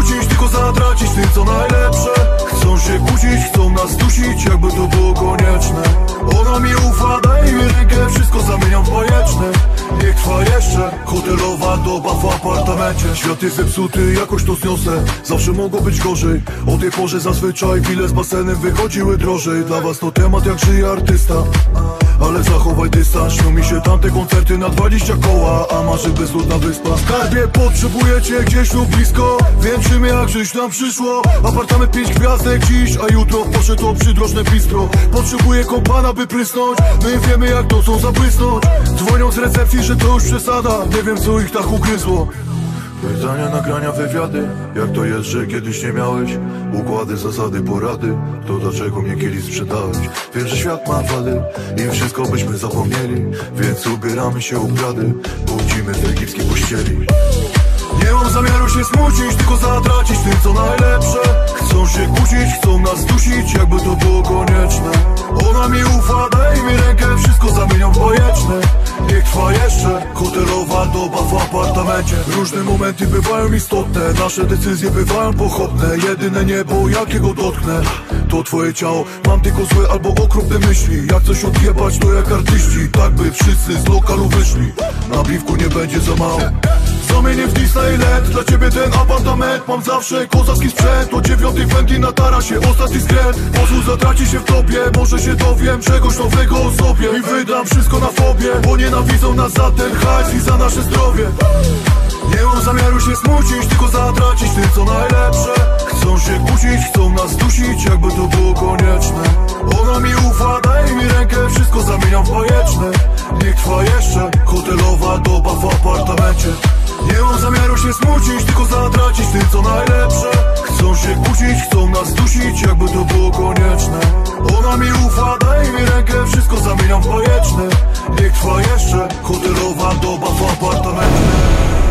smucić, tylko zatracić tym co najlepsze. Chcą się kłócić, chcą nas dusić, jakby to było konieczne. Ona mi ufa, daj mi rękę, wszystko zamieniam w bajeczne. Niech trwa jeszcze hotelowa doba w apartamencie. Świat jest zepsuty, jakoś to zniosę. Zawsze mogło być gorzej. O tej porze zazwyczaj bile z basenem wychodziły drożej. Dla was to temat jak żyje artysta, ale zachowaj dystans. Śnią mi się tamte koncerty na 20 koła, a marzy bezludna wyspa. W skarbie potrzebujecie gdzieś lub blisko. Wieńczymy jak żyć nam przyszło. Apartament 5 gwiazdek dziś, a jutro poszedł to przydrożne bistro. Potrzebuję kompana by prysnąć. My wiemy jak to są zabłysnąć. Dzwonią z recepcji, że to już przesada. Nie wiem co ich tak ugryzło. Pytania, nagrania, wywiady. Jak to jest, że kiedyś nie miałeś? Układy, zasady, porady. To dlaczego mnie kiedyś sprzedałeś? Wiem, że świat ma wady i wszystko byśmy zapomnieli. Więc ubieramy się u brady, budzimy w egipskiej pościeli. Nie mam zamiaru się smucić, tylko zatracić tym co najlepsze. Chcą się kłócić, chcą nas dusić, jakby to było konieczne. Ona mi ufa, daj mi rękę, wszystko zamieniam w bajeczne. Niech trwa jeszcze hotelowa doba w apartamencie. Różne momenty bywają istotne, nasze decyzje bywają pochopne. Jedyne niebo jakiego dotknę to twoje ciało. Mam tylko złe albo okropne myśli. Jak coś odjebać to jak artyści, tak by wszyscy z lokalu wyszli. Na piwku nie będzie za mało. Zamienię w Disneyland, dla ciebie ten apartament. Mam zawsze kozacki sprzęt, o 9 Fendi na tarasie, ostatni skręt. Pozwól zatraci się w tobie, może się dowiem czegoś nowego o sobie. I wydam wszystko na fobię, bo nienawidzą nas za ten hajs i za nasze zdrowie. Nie mam zamiaru się smucić, tylko zatracić tym co najlepsze. Chcą się kłócić, chcą nas dusić, jakby to było konieczne. Ona mi ufa, daj mi rękę, wszystko zamieniam w bajeczne. Niech trwa jeszcze hotelowa doba w apartamencie. Nie mam zamiaru się smucić, tylko zatracić tym co najlepsze. Chcą się kłócić, chcą nas dusić, jakby to było konieczne. Ona mi ufa, daj mi rękę, wszystko zamieniam w bajeczne. Niech trwa jeszcze hotelowa doba w apartamencie.